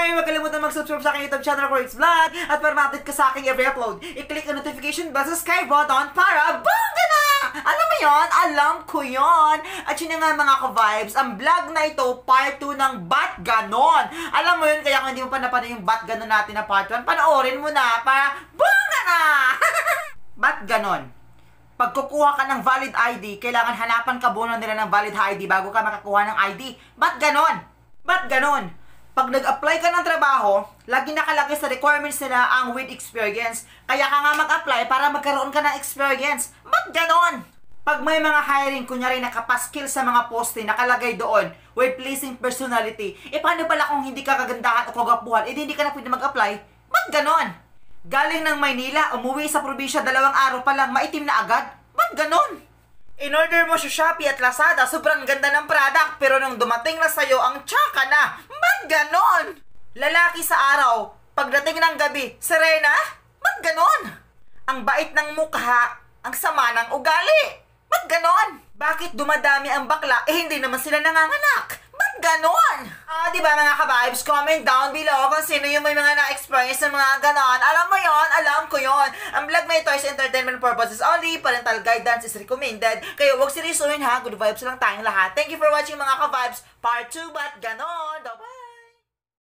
Hi! Huwag kalimutan mag-subscribe sa aking YouTube channel, Koreks Vlog. At para ma-update ka sa aking every upload, i-click ang notification bell sa subscribe button para bongga na! Alam mo yon? Alam ko yon. At yun nga mga ka-vibes, ang vlog na ito, part 2 ng Ba't Ganon. Alam mo yun, kaya kung hindi mo pa napanood yung Ba't Ganon natin na part 1, panoorin mo na para bongga na! Ba't Ganon? Pag kukuha ka ng valid ID, kailangan hanapan ka muna nila ng valid ID bago ka makakuha ng ID. Ba't ganon? Ba't ganon? Pag nag-apply ka ng trabaho, lagi nakalagay sa requirements nila ang with experience. Kaya ka nga mag-apply para magkaroon ka ng experience. Ba't ganon? Pag may mga hiring, kunyari nakapaskill sa mga poste, nakalagay doon, with pleasing personality, paano pala kung hindi ka kagandahan o kagapuhan, hindi ka na pwede mag-apply? Ba't ganon? Galing ng Maynila, umuwi sa probinsya, 2 araw pa lang, maitim na agad? Ba't ganon? In-order mo sa Shopee at Lazada, sobrang ganda ng product, pero nung dumating na sa'yo, ang tsaka na. Ba't ganon? Lalaki sa araw, pagdating ng gabi, serena? Ba't ganon? Ang bait ng mukha, ang sama ng ugali. Ba't ganon? Bakit dumadami ang bakla, hindi naman sila nanganganak? Ba't ganon? Diba mga ka-vibes, comment down below kung sino yung may mga na-experience ng mga ganon. Alam mo yon, alam ko yon. Ang vlog na ito is entertainment purposes only. Parental guidance is recommended. Kaya huwag seryosohin ha, good vibes lang tayong lahat. Thank you for watching mga ka-vibes. Part 2, Ba't Ganon? Bye-bye!